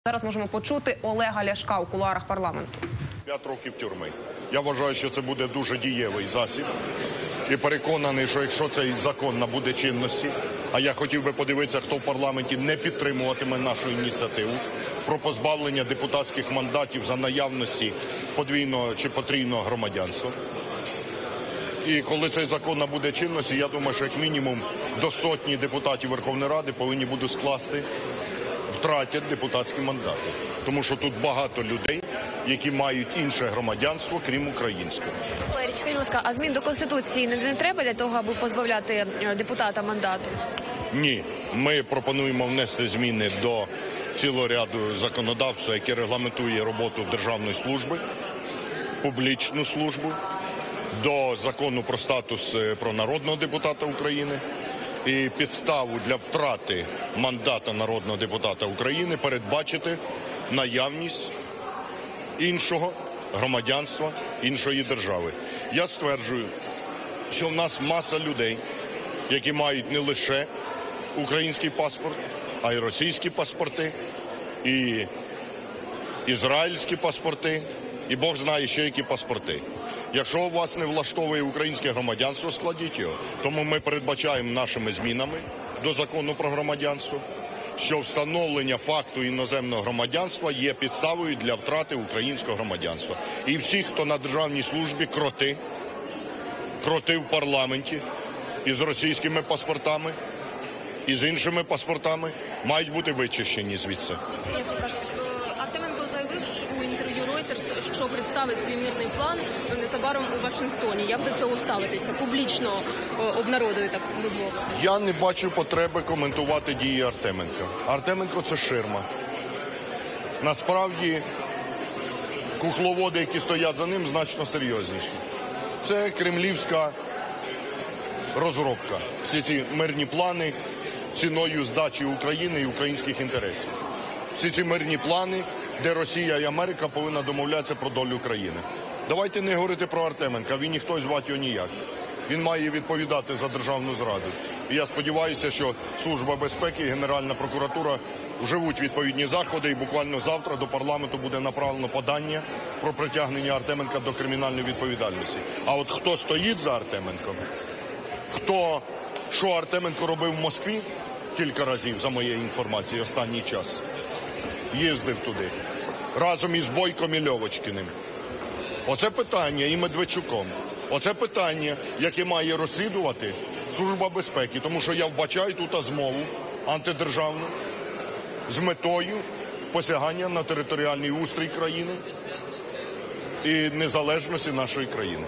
Зараз можемо почути Олега Ляшка у кулуарах парламенту. 5 років тюрми. Я вважаю, що це буде дуже дієвий засіб. І переконаний, що якщо цей закон набуде чинності, а я хотів би подивитися, хто в парламенті не підтримуватиме нашу ініціативу про позбавлення депутатських мандатів за наявності подвійного чи потрійного громадянства. І коли цей закон набуде чинності, я думаю, що як мінімум до сотні депутатів Верховної Ради повинні будуть втратять депутатські мандати. Тому що тут багато людей, які мають інше громадянство, крім українського. Валерій, скажіть, будь ласка, а змін до Конституції не треба для того, аби позбавляти депутата мандату? Ні. Ми пропонуємо внести зміни до цілого ряду законодавства, яке регламентує роботу державної служби, публічну службу, до закону про статус про народного депутата України. І підставу для втрати мандата народного депутата України передбачити наявність іншого громадянства, іншої держави. Я стверджую, що в нас маса людей, які мають не лише український паспорт, а й російські паспорти, і ізраїльські паспорти, і Бог знає ще які паспорти. Якщо вас не влаштовує українське громадянство, складіть його. Тому ми передбачаємо нашими змінами до закону про громадянство, що встановлення факту іноземного громадянства є підставою для втрати українського громадянства. І всі, хто на державній службі, кроти в парламенті із російськими паспортами, і з іншими паспортами, мають бути вичищені звідси. Артеменко заявив у інтерв'ю Reuters, що представить свій мирний план незабаром у Вашингтоні. Як до цього ставитися? Публічно обнародує, так би мовити. Я не бачу потреби коментувати дії Артеменка. Артеменко – це ширма. Насправді, кукловоди, які стоять за ним, значно серйозніші. Це кремлівська розробка. Всі ці мирні плани ціною здачі України і українських інтересів. Всі ці мирні плани, де Росія і Америка повинна домовлятися про долю країни. Давайте не говорити про Артеменка, він ніхто і звати його ніяк. Він має відповідати за державну зраду. І я сподіваюся, що Служба безпеки і Генеральна прокуратура вживуть відповідні заходи, і буквально завтра до парламенту буде направлено подання про притягнення Артеменка до кримінальної відповідальності. А от хто стоїть за Артеменком, що Артеменко робив в Москві кілька разів, за моєю інформацією, останній час, їздив туди, разом із Бойком і Льовочкіним. Оце питання, і Медведчуком. Оце питання, яке має розслідувати Служба безпеки. Тому що я вбачаю тут змову антидержавну з метою посягання на територіальний устрій країни і незалежності нашої країни.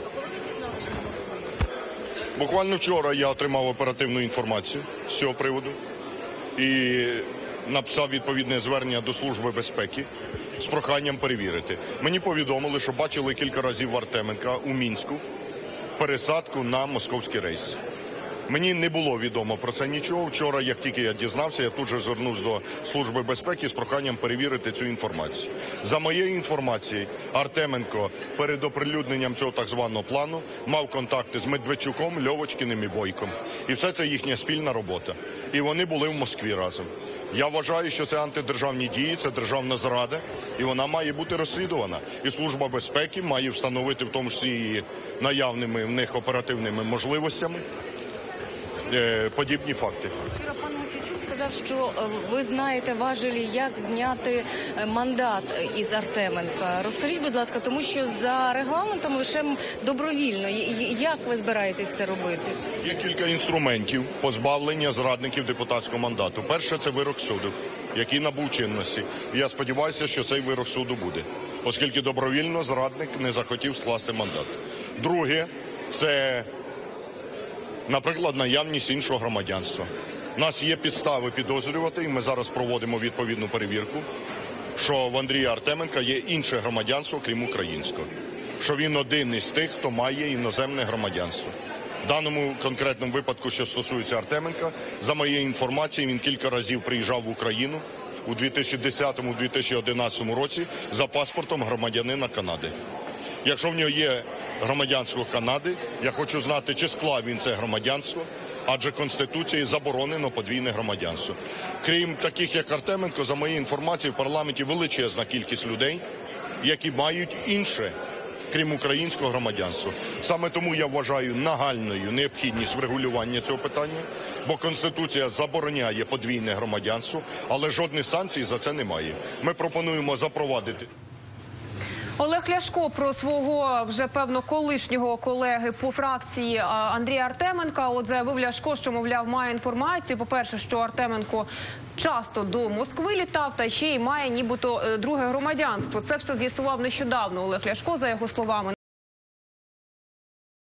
Буквально вчора я отримав оперативну інформацію з цього приводу і написав відповідне звернення до Служби безпеки з проханням перевірити. Мені повідомили, що бачили кілька разів Артеменка у Мінську пересадку на московський рейс. Мені не було відомо про це нічого. Вчора, як тільки я дізнався, я тут же звернувся до Служби безпеки з проханням перевірити цю інформацію. За моєю інформацією, Артеменко перед оприлюдненням цього так званого плану мав контакти з Медведчуком, Льовочкіним і Бойком. І все це їхня спільна робота. І вони були в Москві разом. Я вважаю, що це антидержавні дії, це державна зрада, і вона має бути розслідувана. І Служба безпеки має встановити, в тому числі і наявними в них оперативними можливостями, подібні факти. Вчора пан Мосійчук сказав, що ви знаєте важелі, як зняти мандат із Артеменка. Розкажіть, будь ласка, тому що за регламентом лише добровільно. Як ви збираєтесь це робити? Є кілька інструментів позбавлення зрадників депутатського мандату. Перше – це вирок суду, який набув чинності. І я сподіваюся, що цей вирок суду буде, оскільки добровільно зрадник не захотів скласти мандат. Друге – це, наприклад, наявність іншого громадянства. У нас є підстави підозрювати, і ми зараз проводимо відповідну перевірку, що в Андрія Артеменка є інше громадянство, крім українського. Що він один із тих, хто має іноземне громадянство. В даному конкретному випадку, що стосується Артеменка, за моєю інформацією, він кілька разів приїжджав в Україну у 2010-2011 році за паспортом громадянина Канади. Якщо в нього є громадянство Канади, я хочу знати, чи склав він це громадянство адже Конституцією заборонено подвійне громадянство. Крім таких, як Артеменко, за моєю інформацією, в парламенті величезна кількість людей, які мають інше, крім українського громадянства. Саме тому я вважаю нагальною необхідність врегулювання цього питання, бо Конституція забороняє подвійне громадянство, але жодних санкцій за це немає. Ми пропонуємо запровадити. Олег Ляшко про свого вже, певно, колишнього колеги по фракції Андрія Артеменка. От заявив Ляшко, що, мовляв, має інформацію. По-перше, що Артеменко часто до Москви літав, та ще й має нібито друге громадянство. Це все з'ясував нещодавно Олег Ляшко, за його словами.